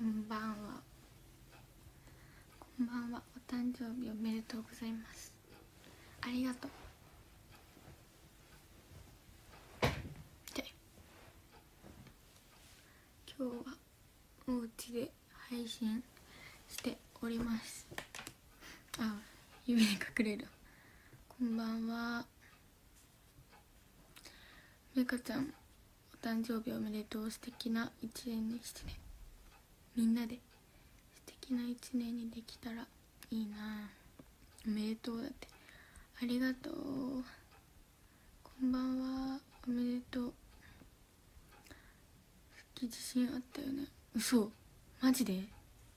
んばんは。こんばんは。お誕生日おめでとうございます。ありがとう。で、今日はお家で配信しております。あ、指に隠れる。こんばんは。めかちゃん、お誕生日おめでとう。素敵な一年にしてね。みんなで素敵な一年にできたらいいな。おめでとうだって。ありがとう。こんばんは。おめでとう。さっき自信あったよね。嘘？マジで？ちょ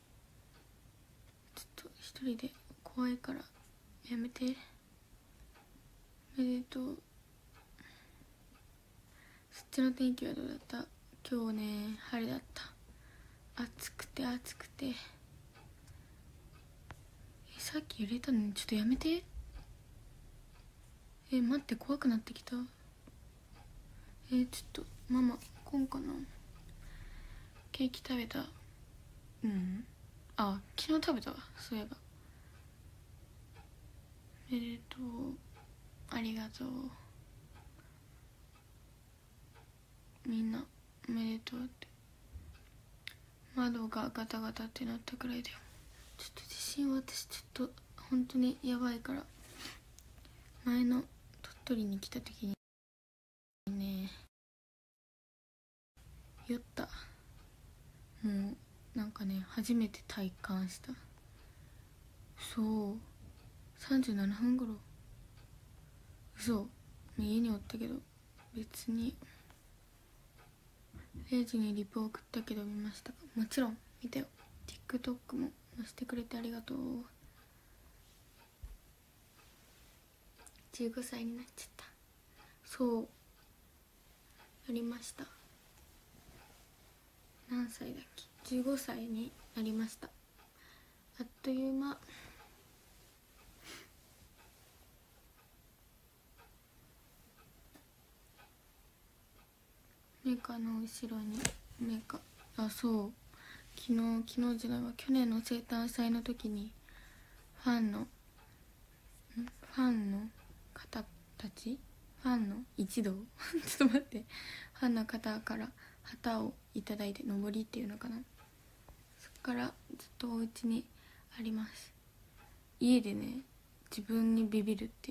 っと一人で怖いからやめて。おめでとう。そっちの天気はどうだった？今日ね、晴れだった。暑くて暑くて。さっき揺れたのにちょっとやめて。待って、怖くなってきた。ちょっとママ来んかな。ケーキ食べた？あ、昨日食べたわ、そういえば。おめでとう。ありがとう。みんなおめでとうって。窓がガタガタってなったくらいだよ。ちょっと地震は私ちょっと本当にやばいから。前の鳥取に来た時にね、酔った。もうなんかね、初めて体感した。そう、37分頃。嘘。家におったけど別に。0時にリプ送ったけど見ましたか？もちろん見たよ。 TikTok も載せてくれてありがとう。15歳になっちゃった。そう、やりました。何歳だっけ？15歳になりました。あっという間。メカの後ろにメカ、あ、そう、昨日じゃないわ、去年の生誕祭の時にファンの方たち、ファンの一同ちょっと待って、ファンの方から旗をいただいて、のぼりっていうのかな、そっからずっとお家にあります。家でね、自分にビビるっていう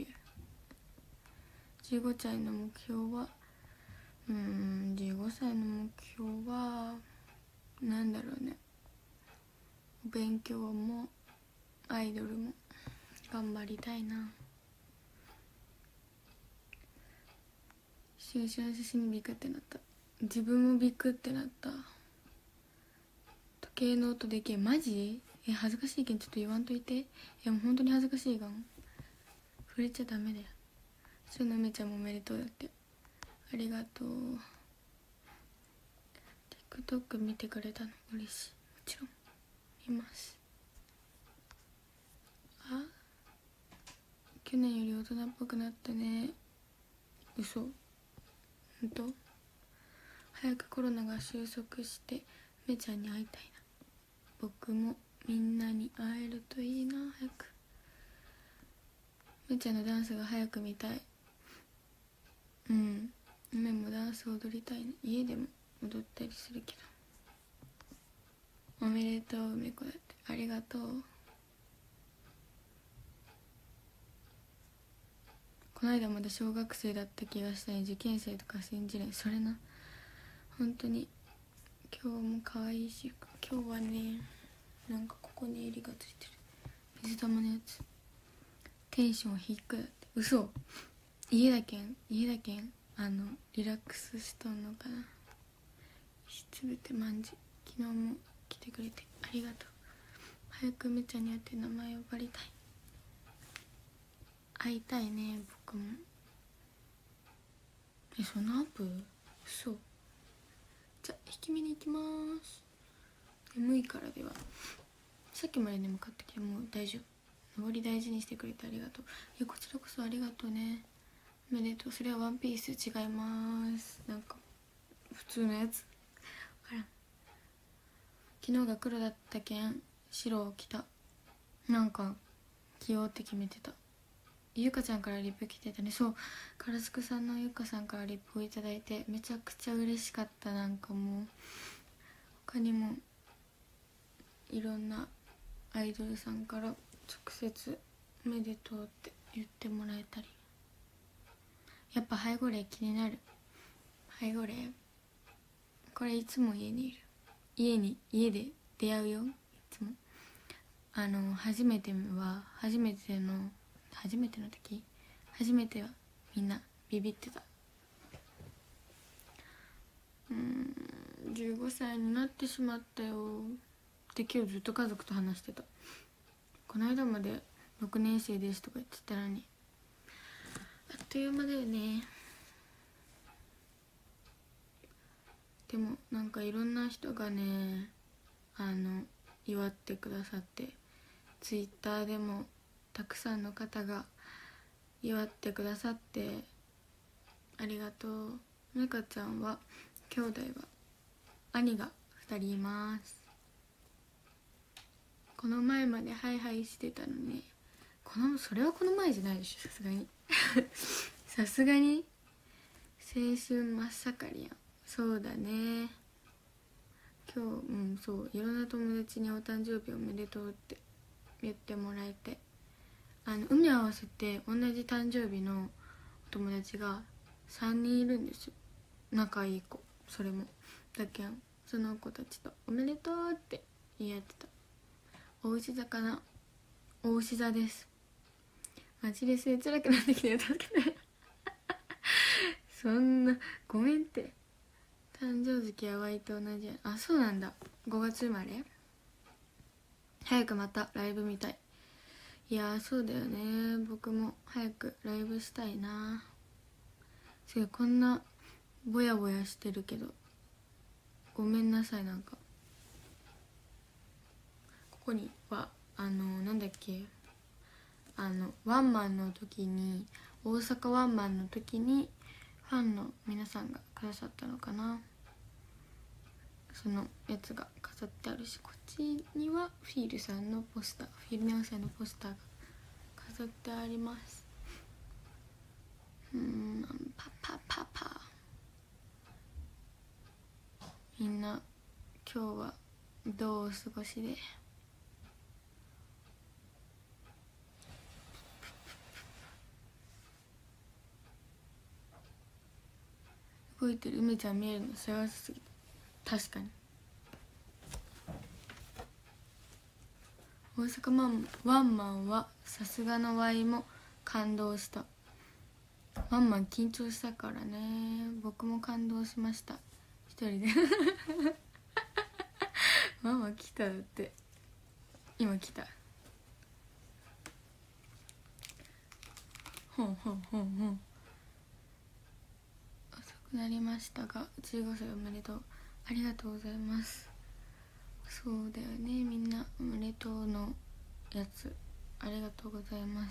。15歳の目標は15歳の目標はなんだろうね。お勉強もアイドルも頑張りたいな。新種の写真にビクってなった。自分もビクってなった。時計の音でけえ。マジ？恥ずかしいけんちょっと言わんといて。もう本当に恥ずかしいがん。触れちゃダメだよ。しのめちゃんもおめでとうだって。ありがとう。TikTok 見てくれたの嬉しい。もちろん見ます。あ、去年より大人っぽくなったね。嘘？ほんと？早くコロナが収束してめちゃんに会いたいな。僕もみんなに会えるといいな。早くめちゃんのダンスが早く見たい。夢もダンス踊りたいな。家でも踊ったりするけど。おめでとう梅子だって。ありがとう。この間まだ小学生だった気がしたね。受験生とか信じない。それな、本当に。今日も可愛いし、今日はね、なんかここに襟がついてる水玉のやつ。テンション低くだって。嘘？家だけんリラックスしとんのかな。すべてまんじ。昨日も来てくれてありがとう。早くめちゃんに会って名前呼ばれたい。会いたいね、僕も。そのアップ？嘘。じゃあ引き見に行きます。眠いからでは。さっきまで眠かったけどもう大丈夫。登り大事にしてくれてありがとう。こちらこそありがとうね。おめでとう。それはワンピース違います。なんか普通のやつ。あら、 昨日が黒だったけん白を着た。なんか着ようって決めてた。ゆかちゃんからリップ来てたね。そう、カラスクさんのゆかさんからリップをいただいてめちゃくちゃ嬉しかった。なんかもう他にもいろんなアイドルさんから直接おめでとうって言ってもらえたり、やっぱ背後霊気になる。背後霊これいつも家にいる。家で出会うよ、いつも。初めての時初めてはみんなビビってた。15歳になってしまったよって今日ずっと家族と話してた。この間まで6年生ですとか言ってたのに、あっという間だよね。でもなんかいろんな人がね祝ってくださって、ツイッターでもたくさんの方が祝ってくださってありがとう。めかちゃんは兄弟は兄が2人います。この前までハイハイしてたのに、それはこの前じゃないでしょ、さすがにさすがに青春真っ盛りやん。そうだね。今日そういろんな友達にお誕生日おめでとうって言ってもらえて、海合わせて同じ誕生日のお友達が3人いるんですよ、仲いい子。それもだけんその子たちとおめでとうって言い合ってた。大牛座かな。大牛座です。マジで末辛くなってきてる。助けてそんなごめんって。誕生月はワイと同じや。あ、そうなんだ。5月生まれ。早くまたライブ見たい。いやーそうだよね。僕も早くライブしたいな。こんなぼやぼやしてるけどごめんなさい。なんかここにはなんだっけ、ワンマンの時に、大阪ワンマンの時にファンの皆さんがくださったのかな、そのやつが飾ってあるし、こっちにはフィールさんのポスター、フィールネオさんのポスターが飾ってあります。パパパパ。みんな今日はどうお過ごしで。動いてる梅ちゃん見えるの幸せすぎた。確かに大阪ワンマンはさすがのワイも感動した。ワンマン緊張したからね。僕も感動しました、一人でワンマン来た。だって今来た。ほん遅くなりましたが15歳おめでとう。ありがとうございます。そうだよね、みんなおめでとうのやつありがとうございます。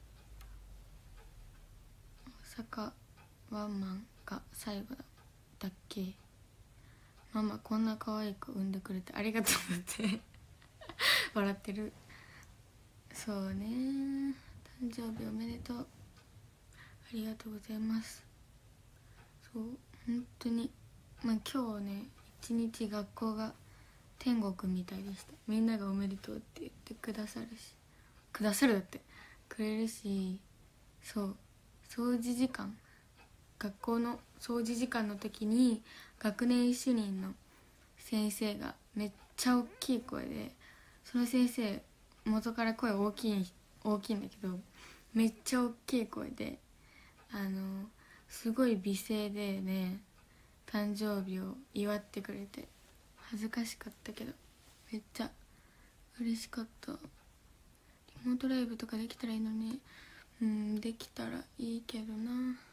大阪ワンマンが最後だっけ。ママこんな可愛い子産んでくれてありがとうって笑ってる。そうね、誕生日おめでとう、ありがとうございます。そう本当に今日ね一日学校が天国みたいでした。みんながおめでとうって言ってくださるだってくれるし、そう掃除時間、学校の掃除時間の時に学年主任の先生がめっちゃ大きい声で、その先生元から声大きいんだけどめっちゃ大きい声ですごい美声でね誕生日を祝ってくれて、恥ずかしかったけどめっちゃ嬉しかった。リモートライブとかできたらいいのに、できたらいいけどな。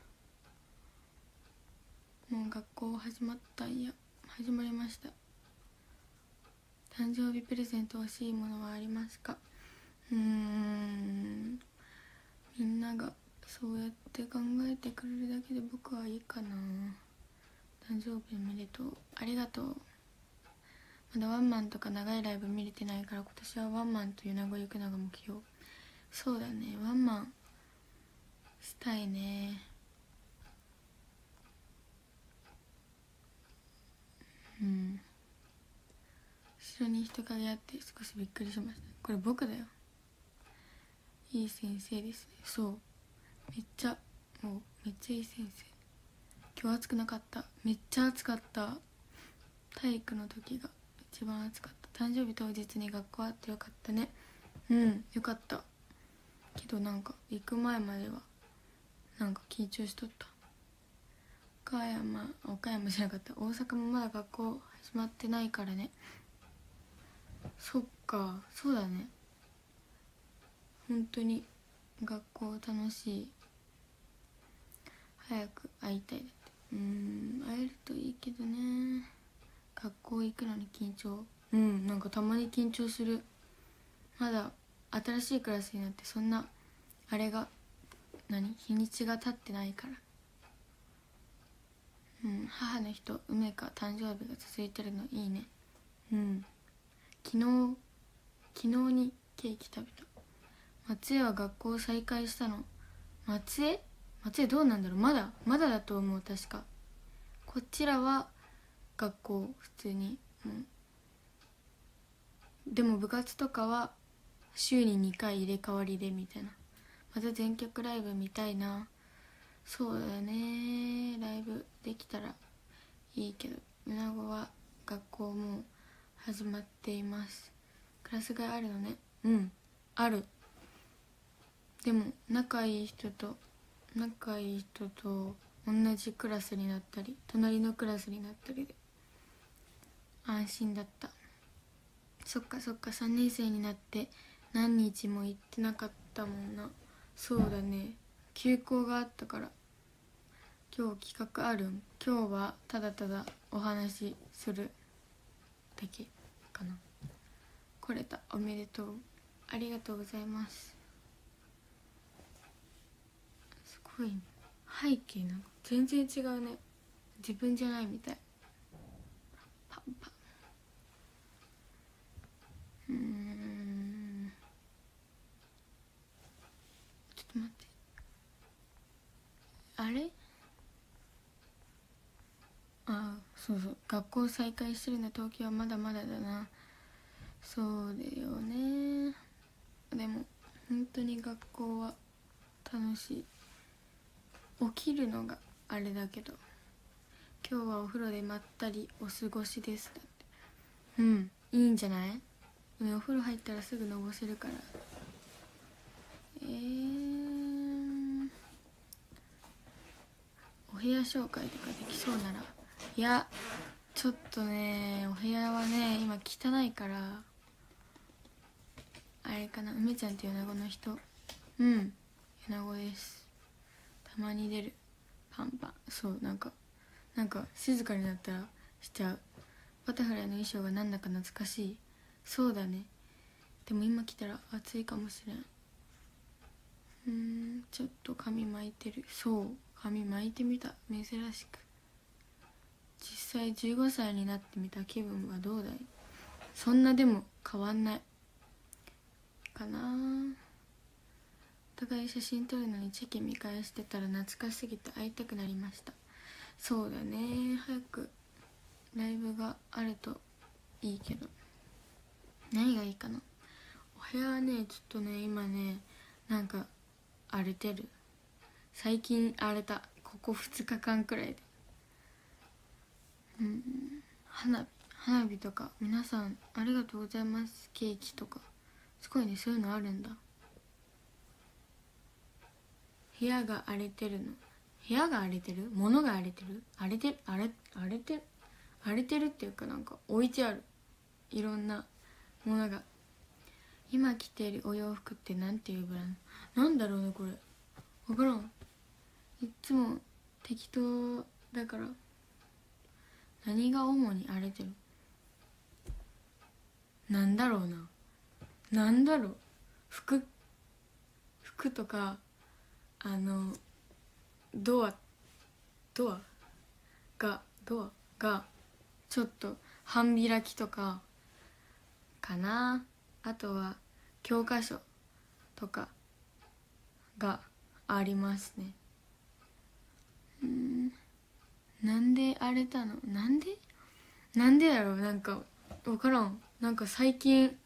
もう学校始まりました。誕生日プレゼント欲しいものはありますか。みんながそうやって考えてくれるだけで僕はいいかな。誕生日おめでとう、ありがとう。 まだワンマンとか長いライブ見れてないから、今年はワンマンと米子行くのが目標。そうだね、ワンマンしたいね。うん、後ろに人影あって少しびっくりしました。これ僕だよ。いい先生ですね。そう、めっちゃいい先生。今日暑くなかった。めっちゃ暑かった。体育の時が一番暑かった。誕生日当日に学校あってよかったね。よかった。けどなんか行く前まではなんか緊張しとった。岡山じゃなかった、大阪もまだ学校始まってないからね。そっか、そうだね。本当に学校楽しい。早く会いたい。だって会えるといいけどね。学校行くのに緊張。なんかたまに緊張する。まだ新しいクラスになって、そんなあれが日にちが経ってないから。母の日と梅か誕生日が続いてるのいいね。昨日にケーキ食べた。松江は学校再開したの。松江どうなんだろう。まだだと思う。確かこちらは学校普通に、でも部活とかは週に2回入れ替わりでみたいな。また全曲ライブ見たいな。そうだね、ライブできたらいいけど、米子は学校もう始まっています。クラス替えあるのね。ある。でも仲いい人と同じクラスになったり隣のクラスになったりで安心だった。そっか3年生になって何日も行ってなかったもんな。そうだね、休校があったから。今日企画あるん？今日はただただお話しするだけかな。来れた、おめでとう。ありがとうございます。すごいね、背景なんか全然違うね。自分じゃないみたい。パンパン。ちょっと待って、あれ、そう学校再開してるんだ。東京はまだまだだな。そうだよね。でも本当に学校は楽しい。起きるのがあれだけど、今日はお風呂でまったりお過ごしですだって。いいんじゃない？お風呂入ったらすぐのぼせるから。お部屋紹介とかできそうなら。いやちょっとね、お部屋はね今汚いから、あれかな。梅ちゃんって米子の人。米子です。たまに出る。パンパン。そう、なんか静かになったらしちゃう。バタフライの衣装がなんだか懐かしい。そうだね。でも今来たら暑いかもしれん。ちょっと髪巻いてる。そう、髪巻いてみた、珍しく。実際15歳になってみた気分はどうだい？そんなでも変わんないかな。お互い写真撮るのにチェキ見返してたら懐かしすぎて会いたくなりました。そうだね、早くライブがあるといいけど、何がいいかな。お部屋はね、ちょっとね今ねなんか荒れてる。最近荒れた、ここ2日間くらいで。花火とか皆さんありがとうございます。ケーキとかすごいね、そういうのあるんだ。部屋が荒れてるの。部屋が荒れてる、物が荒れてる、荒れてるっていうか、なんか置いてあるいろんなものが。今着てるお洋服ってなんていうブランドなんだろうね、これ分からん。いつも適当だから。何が主に荒れてる、なんだろうな。なんだろう、服とか、ドアがちょっと半開きとかかな。あとは教科書とかがありますね。なんで荒れたの？なんでやろう。なんか分からん。なんか最近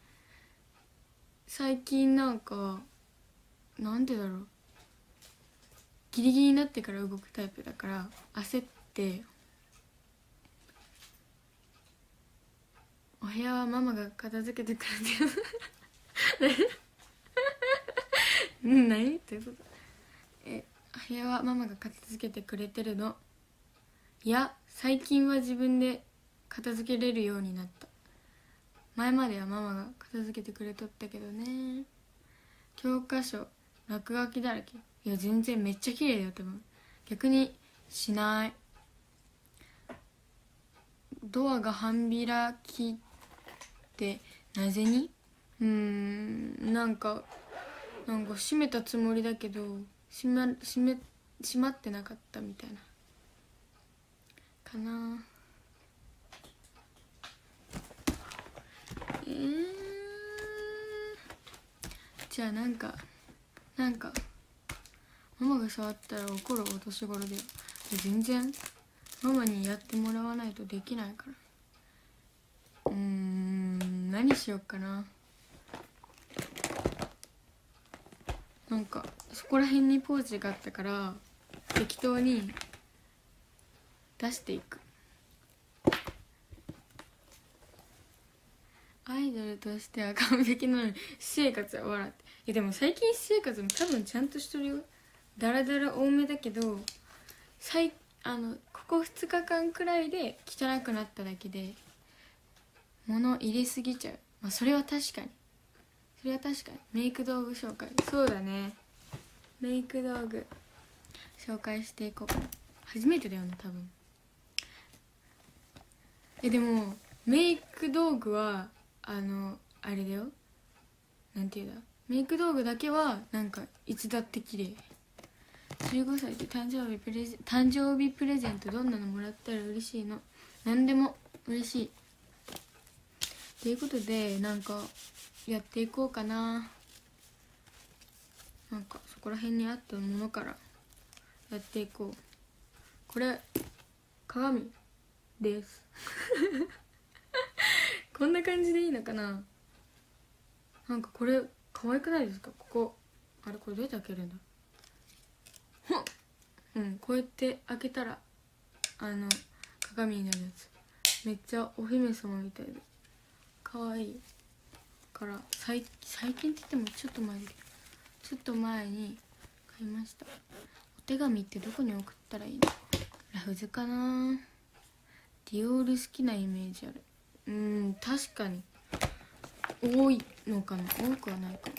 なんかなんでだろう、ギリギリになってから動くタイプだから焦って、お部屋はママが片付けてくれてる何ってこと？部屋はママが片付けてくれてるの。いや、最近は自分で片付けれるようになった。前まではママが片付けてくれとったけどね。教科書落書きだらけ。いや全然めっちゃ綺麗だよ多分。逆にしない。ドアが半開きってなぜに？なんか閉めたつもりだけど閉まってなかったみたいなかな。じゃあなんかママが触ったら怒るお年頃だよ。全然ママにやってもらわないとできないから。何しよっかな。なんかそこら辺にポーチがあったから適当に出していく。アイドルとしては完璧なのに私生活は笑って。いやでも最近私生活も多分ちゃんとしとるよ。だらだら多めだけどここ2日間くらいで汚くなっただけで物入れすぎちゃう。まあそれは確かにメイク道具紹介。そうだね、メイク道具紹介していこうかな。初めてだよね多分。でもメイク道具はあれだよ、なんていうんだ、メイク道具だけはなんかいつだって綺麗。15歳で誕生日プレゼントどんなのもらったら嬉しいの？何でも嬉しいということでなんかやっていこうかな。なんかそこら辺にあったものからやっていこう。これ鏡ですこんな感じでいいのかな。なんかこれ可愛くないですか？これどうやって開けるんだ。こうやって開けたら鏡になるやつ。めっちゃお姫様みたいで可愛いから最近って言ってもちょっと前に買いました。お手紙ってどこに送ったらいいの？ラフズかな。ディオール好きなイメージある。確かに多いのかな。多くはないか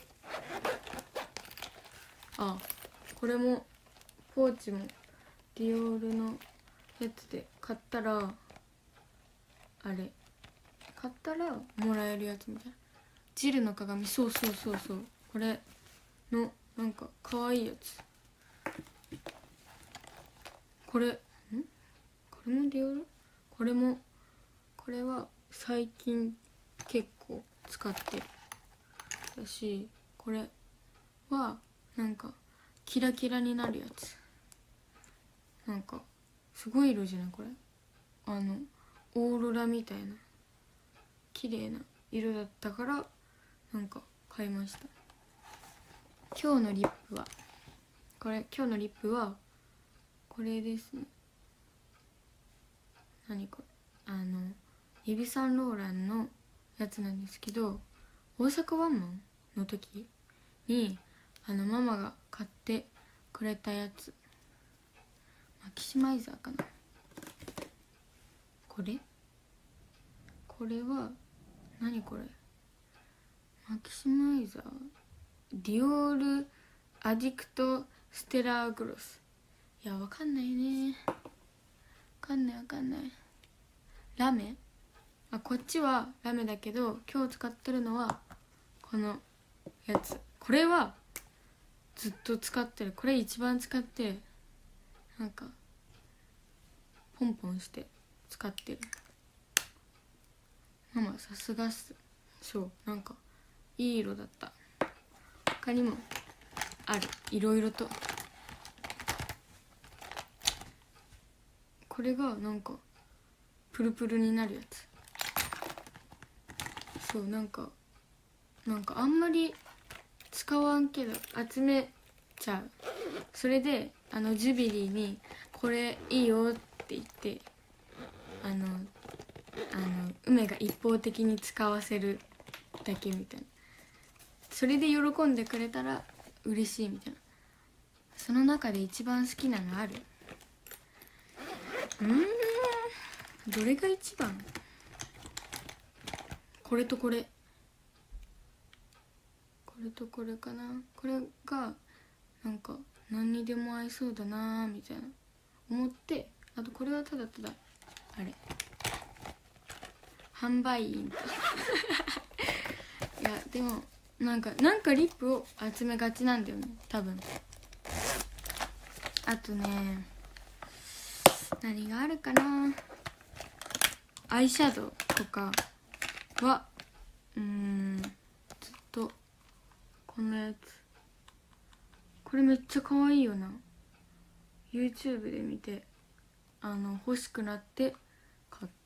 も。これもポーチもディオールのやつで買ったらもらえるやつみたいな。ジルの鏡、そうこれのなんか可愛いやつ。これもディオール。これは最近結構使ってるだし、これはなんかキラキラになるやつ。なんかすごい色じゃないこれ。オーロラみたいな綺麗な色だったからなんか買いました。今日のリップはこれですね。何これ、イヴ・サンローランのやつなんですけど、大阪ワンマンの時にママが買ってくれたやつ。マキシマイザーかな。これは何これ。マキシマイザーディオールアディクトステラーグロス。いやわかんないね。わかんないラメ。こっちはラメだけど今日使ってるのはこのやつ。これはずっと使ってる。これ一番使ってる。なんかポンポンして使ってる。 ママさすがっす。そうなんかいい色だった。他にもある、いろいろと。これがなんかプルプルになるやつ。そうなんかあんまり使わんけど集めちゃう。それでジュビリーにこれいいよって言って梅が一方的に使わせるだけみたいな。それで喜んでくれたら嬉しいみたいな。その中で一番好きなのある？どれが一番？これとこれかな。これがなんか何にでも合いそうだなみたいな思って、あとこれはただただあれ販売員いやでもなんかリップを集めがちなんだよね多分。あとね何があるかな。アイシャドウとかはずっとこのやつ、これめっちゃ可愛いよな。 YouTube で見て欲しくなって買って、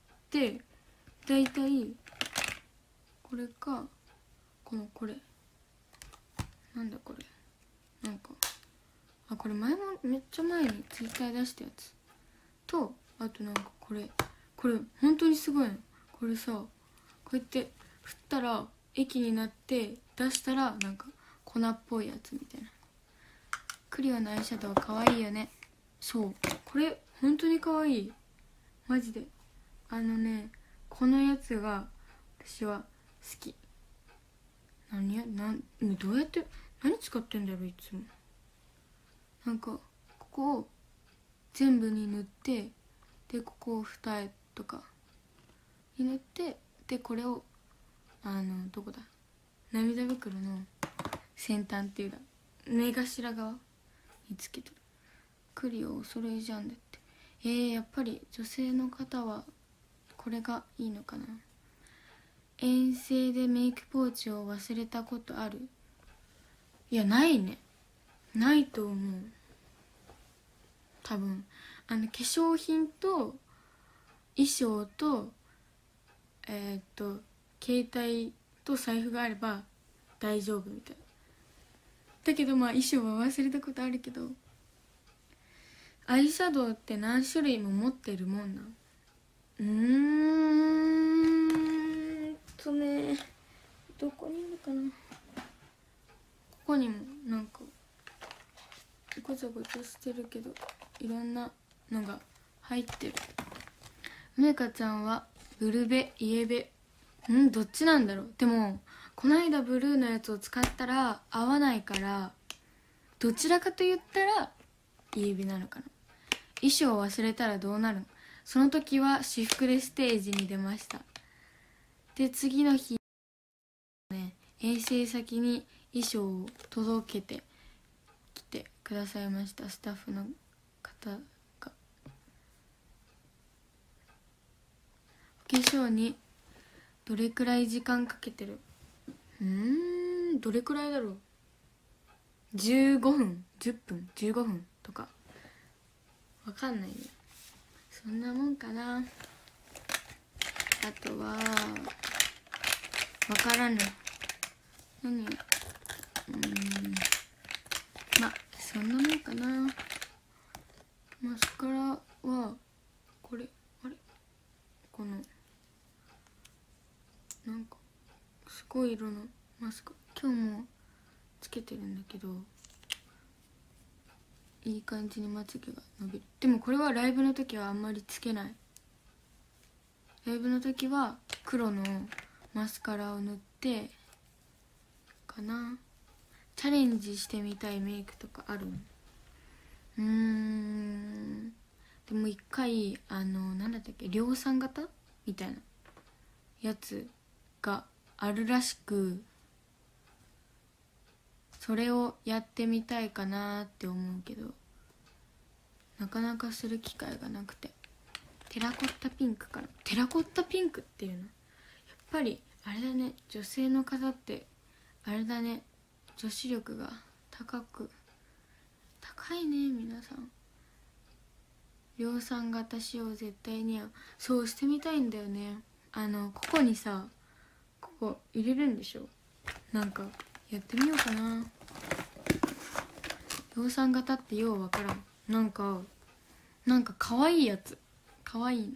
だいたいこれかこれなんだこれ、なんかこれ前もめっちゃ前に Twitter 出したやつと、あとなんかこれ本当にすごいの。これさこうやって振ったら液になって出したらなんか粉っぽいやつみたいな。クリオのアイシャドウ可愛いよね。そうこれ本当に可愛いマジで。このやつが私は好き。どうやって何使ってんだろういつも。なんかここを全部に塗って、でここを二重とかに塗って、でこれをどこだ、涙袋の先端っていうか目頭側につけてる。クリオお揃いじゃんだって。やっぱり女性の方はこれがいいのかな。遠征でメイクポーチを忘れたことある？いやないね、ないと思う多分。化粧品と衣装と携帯と財布があれば大丈夫みたいな。だけど衣装は忘れたことあるけど、アイシャドウって何種類も持ってるもんなん？どこにいるかな。ここにもなんかごちゃごちゃしてるけどいろんなのが入ってる。めかちゃんはブルベイエベどっちなんだろう。でもこの間ブルーのやつを使ったら合わないから、どちらかと言ったらイエベなのかな。衣装を忘れたらどうなるの？その時は私服でステージに出ました。で次の日ね、遠征先に衣装を届けてきてくださいました。スタッフの方が。お化粧にどれくらい時間かけてる？どれくらいだろう。15分10分15分とかわかんないね。そんなもんかな。あとはわからぬ。何そんなもんかな。マスカラはこれこのなんかすごい色のマスカラ今日もつけてるんだけど、いい感じにまつげが伸びる。でもこれはライブの時はあんまりつけない。ライブの時は黒のマスカラを塗ってかな。チャレンジしてみたいメイクとかある？でも一回なんだったっけ、量産型みたいなやつがあるらしく、それをやってみたいかなって思うけど、なかなかする機会がなくて。テラコッタピンクかな。テラコッタピンクっていうのぱりあれだね、女性の方ってあれだね、女子力が高いね。皆さん量産型使用絶対にそうしてみたいんだよね。ここにさ、ここ入れるんでしょ。なんかやってみようかな。量産型ってようわからん。なんか可愛いやつ、可愛いの。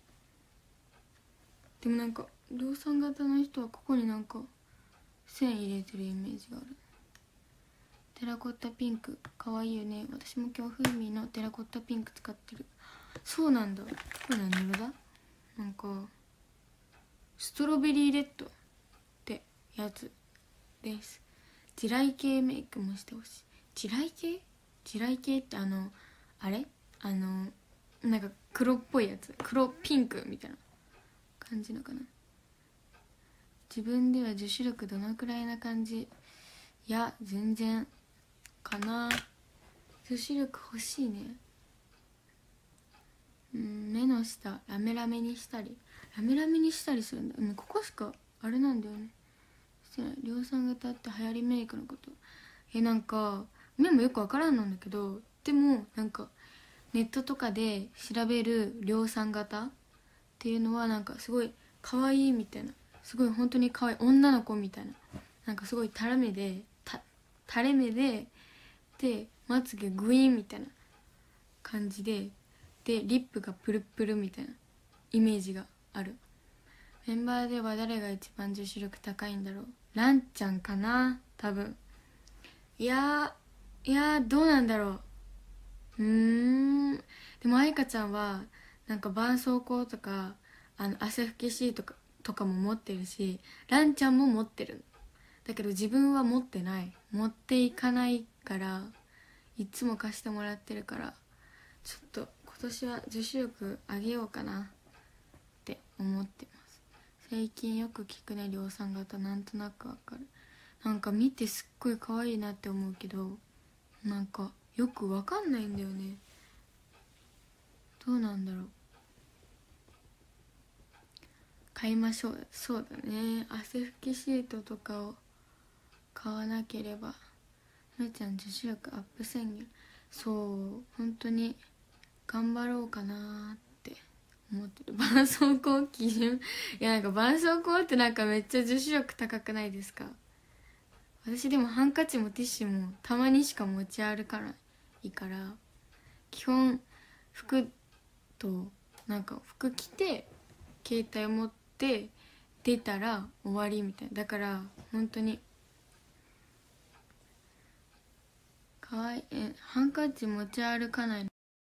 でもなんか量産型の人はここになんか線入れてるイメージがある。テラコッタピンク可愛いよね。私も今日風味のテラコッタピンク使ってる。そうなんだ。これ何色だ。なんかストロベリーレッドってやつです。地雷系メイクもしてほしい。地雷系ってあれなんか黒っぽいやつ、黒ピンクみたいな感じのかな。自分では女子力どのくらいな感じ。いや全然かな。女子力欲しいね。目の下ラメラメにしたりするんだ。ここしかあれなんだよね。してない。量産型って流行りメイクのこと。なんか目もよくわからんなんだけど、でもなんかネットとかで調べる量産型っていうのはなんかすごい可愛いみたいな、すごい本当に可愛い女の子みたいな、なんかすごい垂れ目ででまつげグイーンみたいな感じでリップがプルプルみたいなイメージがある。メンバーでは誰が一番女子力高いんだろう。ランちゃんかな多分。いやどうなんだろう。でも愛花ちゃんはなんか絆創膏とか汗拭きシートとかも持ってるし、ランちゃんも持ってる。だけど自分は持っていかないから、いつも貸してもらってるから、ちょっと今年は女子力上げようかなって思ってます。最近よく聞くね、量産型。なんとなくわかる。なんか見てすっごい可愛いなって思うけど、なんかよくわかんないんだよね。どうなんだろう。買いましょう。そうだね、汗拭きシートとかを買わなければ。むーちゃん女子力アップ宣言。そう本当に頑張ろうかなって思ってる。絆創膏基準いやなんか絆創膏ってなんかめっちゃ女子力高くないですか。私でもハンカチもティッシュもたまにしか持ち歩かないから、基本服となんか服着て携帯持って出たら終わりみたいな。だから本当にかわいい。ハンカチ持ち歩かない。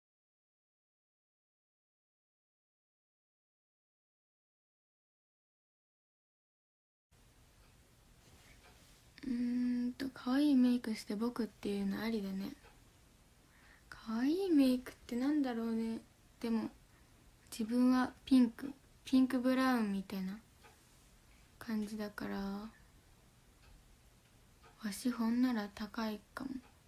可愛いメイクして僕っていうのありだね。可愛いメイクってなんだろうね。でも自分はピンクブラウンみたいな感じだから、わしほんなら高いかも。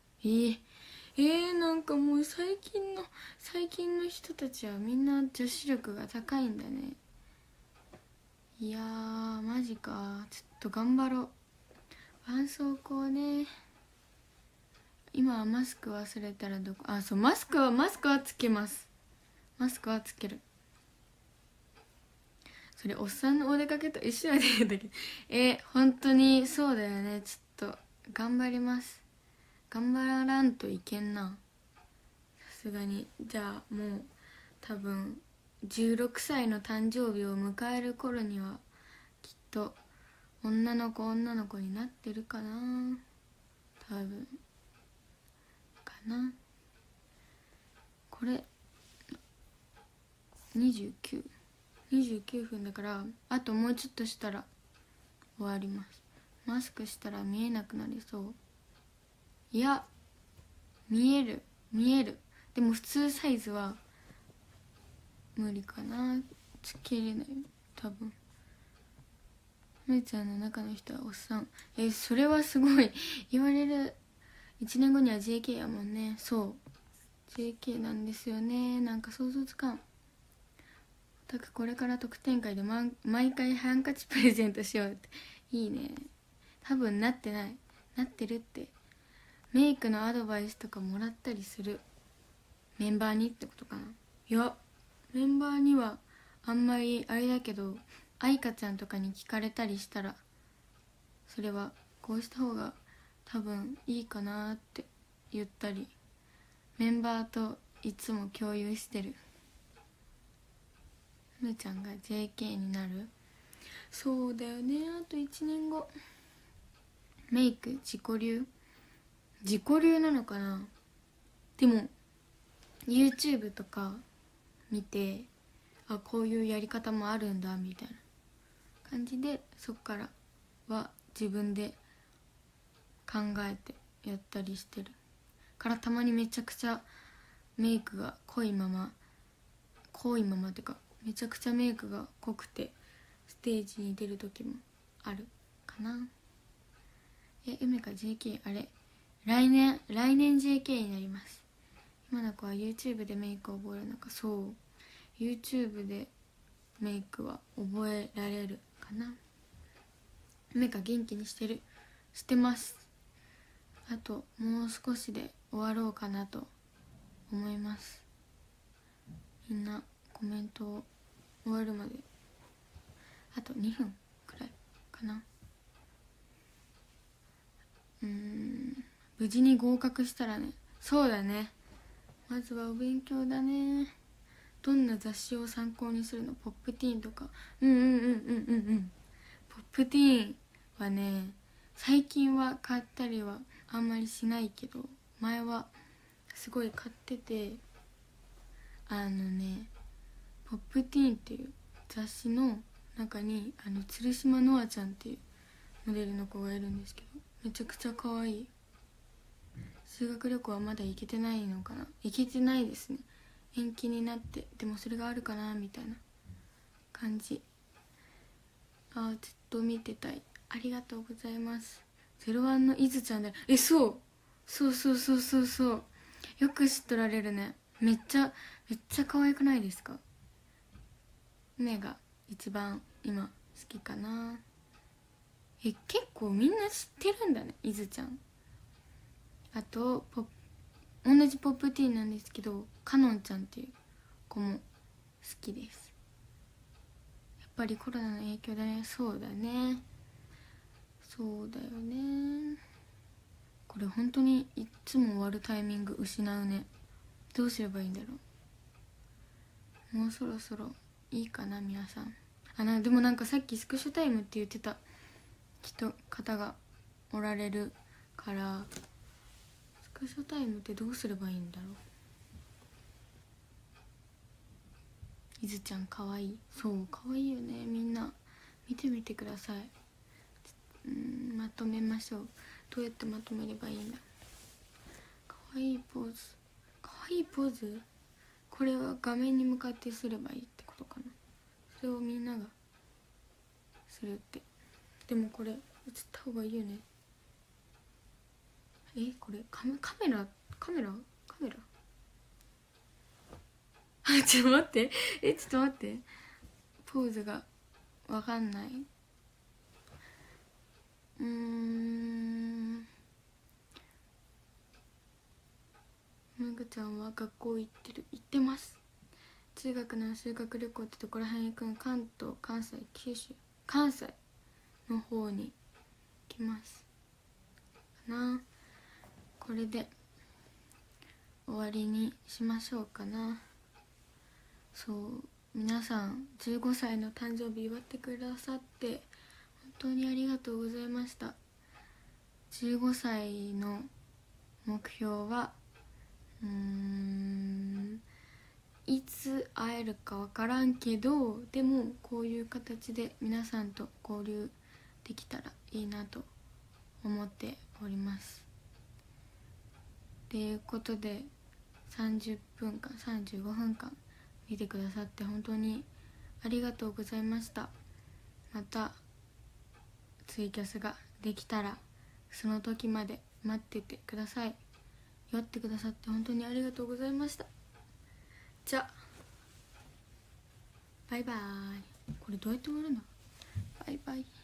なんかもう最近の人たちはみんな女子力が高いんだね。いやーマジか。ちょっと頑張ろう。絆創膏ね。今はマスク忘れたらどこ。そう、マスクはつけます。マスクはつける。それおっさんのお出かけと一緒やで。だけど本当にそうだよね。ちょっと頑張ります。頑張らんといけんな、さすがに。じゃあもう多分16歳の誕生日を迎える頃にはきっと女の子になってるかな、多分かな。これ29分だから、あともうちょっとしたら終わります。マスクしたら見えなくなりそう。いや見える。でも普通サイズは無理かな、つけれない多分。むーちゃんの中の人はおっさん。それはすごい言われる。1年後には JK やもんね。そう JK なんですよね。なんか想像つかん。 たくこれから特典会で、毎回ハンカチプレゼントしようって。いいね。多分なってない、なってるって。メイクのアドバイスとかもらったりする。メンバーにってことかな。いや、メンバーにはあんまりあれだけど、愛花ちゃんとかに聞かれたりしたら、それはこうした方が多分いいかなって言ったり、メンバーといつも共有してる。むーちゃんが JK になる。そうだよね。あと1年後。メイク自己流なのかな。でも YouTube とか見て、あ、こういうやり方もあるんだみたいな感じで、そっからは自分で考えてやったりしてるから、たまにめちゃくちゃメイクが濃いままってか、めちゃくちゃメイクが濃くてステージに出る時もあるかな。梅か JK、 あれ来年 JK になります。今の子は YouTube でメイクを覚えるのか。そう、 YouTube でメイクは覚えられるかな。梅か元気にしてます。あともう少しで終わろうかなと思います。みんなコメントを終わるまであと2分くらいかな。無事に合格したらね。そうだね、まずはお勉強だね。どんな雑誌を参考にするの？ポップティーンとか。ポップティーンはね、最近は買ったりはあんまりしないけど、前はすごい買ってて、ポップティーンっていう雑誌の中に鶴島ノアちゃんっていうモデルの子がいるんですけど、めちゃくちゃ可愛い。修学旅行はまだ行けてないのかな。行けてないですね、延期になって。でもそれがあるかなみたいな感じ。ずっと見てたい。ありがとうございます。01のいずちゃんだ。そうよく知っとられるね。めっちゃ可愛くないですか？目が一番今好きかな。結構みんな知ってるんだね、いずちゃん。あと同じポップティーンなんですけど、かのんちゃんっていう子も好きです。やっぱりコロナの影響だね。そうだよね。これ本当にいつも終わるタイミング失うね。どうすればいいんだろう。もうそろそろいいかな皆さん。でもなんかさっきスクショタイムって言ってた方がおられるから、スクショタイムってどうすればいいんだろう。いずちゃんかわいい。そうかわいいよね。みんな見てみてください。まとめましょう。どうやってまとめればいいんだ。かわいいポーズ。これは画面に向かってすればいいってことかな。それをみんながするって。でもこれ映った方がいいよね。これカメラちょっと待ってポーズがわかんない。めぐちゃんは学校行ってます。中学の修学旅行ってどこら辺行くの？関東、関西、九州、関西の方に行きますかな。これで終わりにしましょうかな。そう、皆さん15歳の誕生日祝ってくださって本当にありがとうございました。15歳の目標はいつ会えるか分からんけど、でもこういう形で皆さんと交流できたらいいなと思っております。ということで35分間見てくださって本当にありがとうございました。またツイキャスができたらその時まで待っててください。祝ってくださって本当にありがとうございました。じゃあバイバイ。これどうやって終わるの？バイバイ。